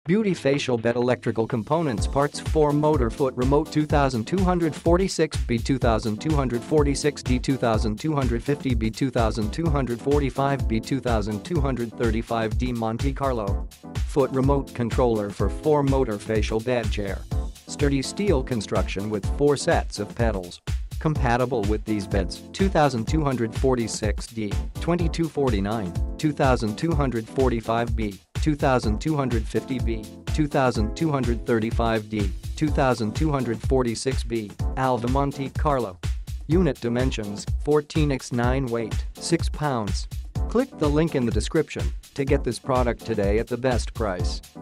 Beauty facial bed electrical components parts 4 motor foot remote 2246B 2246D 2250B 2245B 2235D Monte Carlo. Foot remote controller for 4 motor facial bed chair. Sturdy steel construction with 4 sets of pedals. Compatible with these beds 2246D, 2249, 2245B, 2250B, 2235D, 2246B, Alva Monte Carlo. Unit dimensions 14x9 weight 6 pounds. Click the link in the description to get this product today at the best price.